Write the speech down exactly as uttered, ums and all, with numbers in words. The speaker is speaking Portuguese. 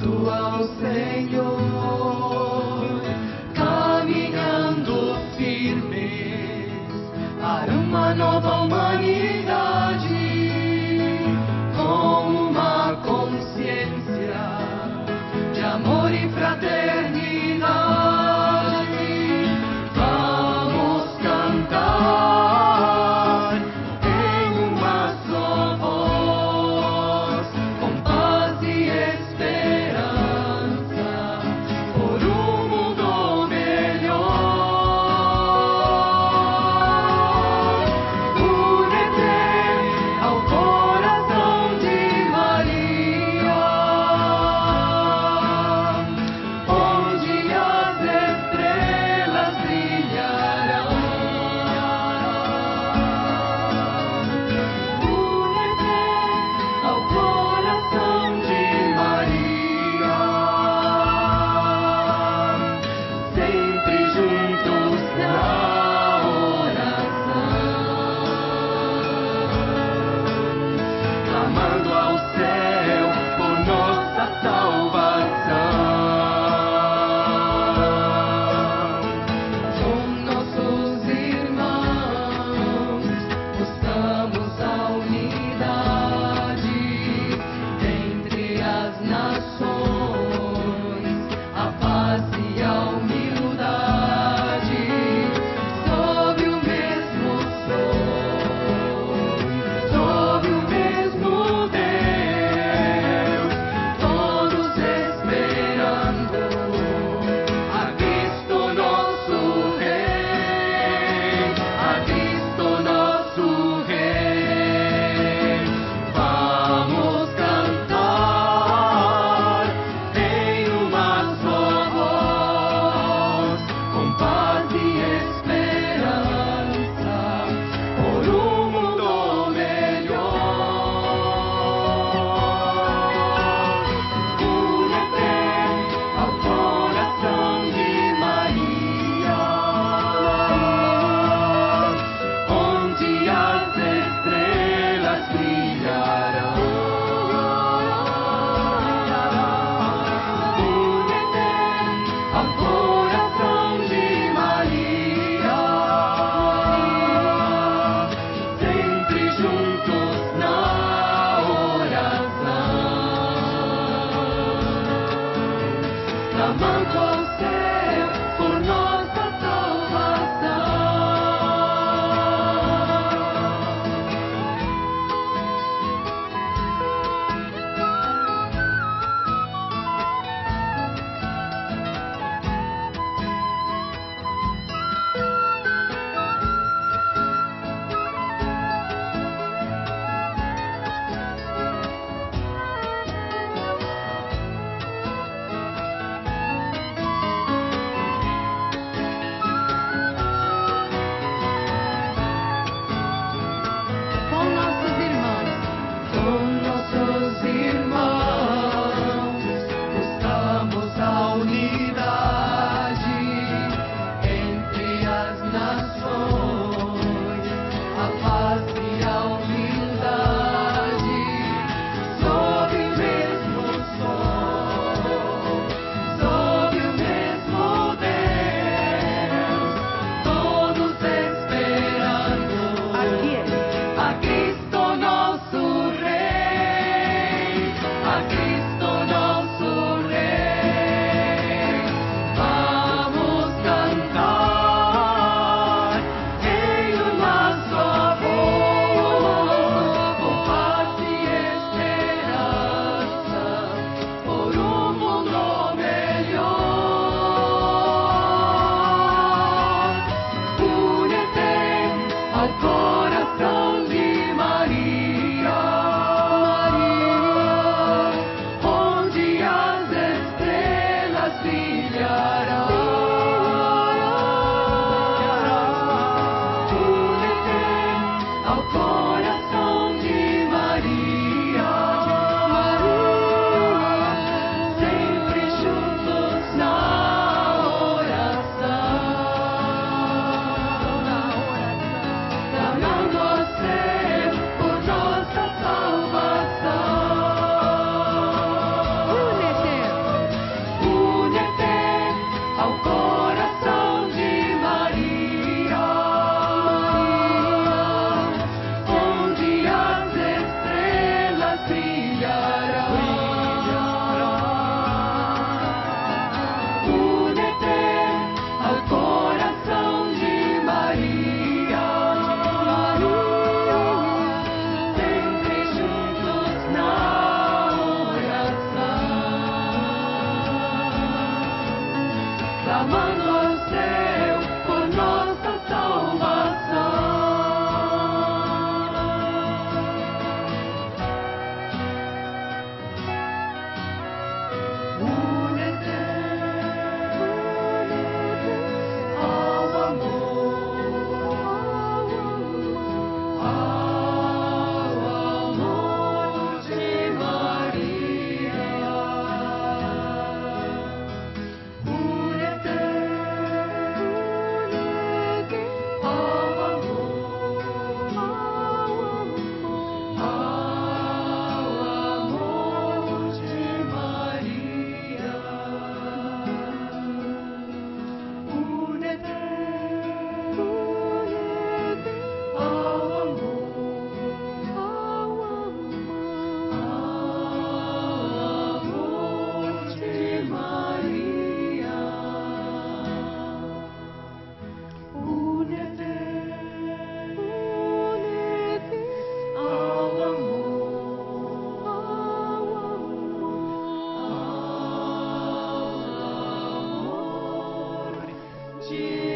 amando ao Senhor, caminhando firmes para uma nova humanidade, com uma consciência de amor e fraternidade. Vamos cantar em uma só voz, com paz e esperança, por um mundo melhor. Une-te ao coração de Maria, onde as estrelas brilharão. Une-te ao coração de Maria, sempre juntos na oração, clamando ao céu por nossa salvação. Com nossos irmãos, buscamos a unidade entre as nações, a paz e a humildade, sob o mesmo sol, sob o mesmo Deus, todos esperando a Cristo nosso Rei, a Cristo nosso Rei. Vamos cantar em uma só voz, com paz e esperança, por um mundo melhor. Une-te ao coração de Maria, onde as estrelas brilharão. Une-te ao coração de Maria, sempre juntos na oração, clamando ao céu por nossa salvação. clamando ao céu por nossa salvação. Jesus.